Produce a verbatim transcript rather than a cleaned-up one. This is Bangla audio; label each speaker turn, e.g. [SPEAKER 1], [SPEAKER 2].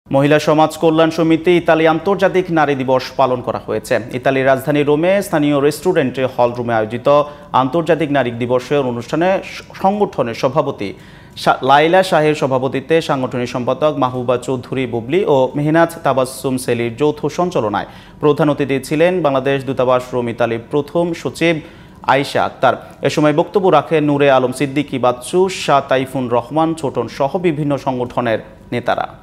[SPEAKER 1] মহিলা সমাজ কল্যাণ সমিতি ইতালি আন্তর্জাতিক নারী দিবস পালন করা হয়েছে। ইতালির রাজধানী রোমে স্থানীয় রেস্টুরেন্টে হল রুমে আয়োজিত আন্তর্জাতিক নারী দিবসের অনুষ্ঠানে সংগঠনের সভাপতি লাইলা শাহের সভাপতিত্বে সাংগঠনিক সম্পাদক মাহবুবা চৌধুরী বুবলি ও মেহনাত তাবাসসুম সেলির যৌথ সঞ্চালনায় প্রধান অতিথি ছিলেন বাংলাদেশ দূতাবাস রোম ইতালির প্রথম সচিব আয়েশা আক্তার। এ সময় বক্তব্য রাখেন নূরে আলম সিদ্দিকী বাচ্চু, শাহ তাইফুন রহমান ছোটন সহ বিভিন্ন সংগঠনের নেতারা।